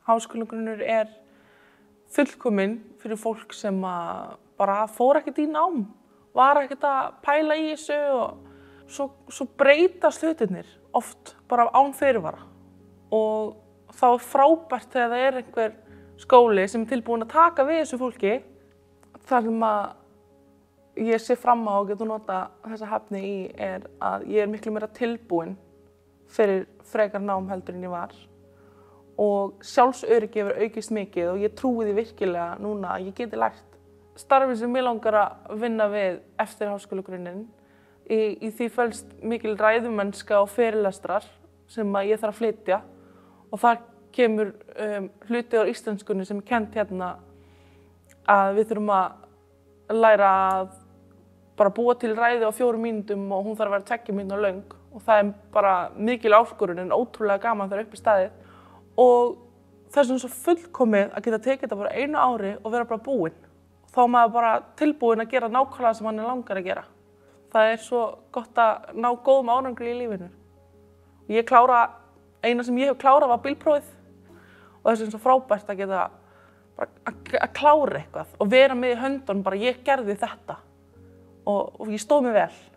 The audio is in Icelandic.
Háskólagrunnur fullkominn fyrir fólk sem bara fór ekkert í nám, var ekkert að pæla í þessu og svo breytast hlutirnir oft bara án fyrirvara. Og þá frábært þegar það einhver skóli sem tilbúinn að taka við þessu fólki þar sem ég sé fram á og getur nota þessa hæfni í að ég miklu meira tilbúinn fyrir frekar nám heldur en ég var. Og sjálfsöryggi hefur aukist mikið og ég trúi því virkilega núna að ég geti lært. Starfið sem mig langar að vinna við eftir háskólagrunninn, í því felst mikil ræðumennska og fyrirlestrar sem ég þarf að flytja og þar kemur hluti á íslenskunni sem kennt hérna að við þurfum að læra að bara búa til ræðu á 4 mínútum og hún þarf að vera 2 mínútur löng og það bara mikil áskorun en ótrúlega gaman þegar upp í staðið. Og það svo fullkomið að geta tekið þetta bara 1 ári og vera bara búinn. Þá maður bara tilbúinn að gera nákvæmlega sem hann langar að gera. Það svo gott að ná góðum árangri í lífinu. Eina sem ég hef klárað var bílprófið og það svo frábært að geta að klára eitthvað og vera með í höndunum bara ég gerði þetta og ég stóð mig vel.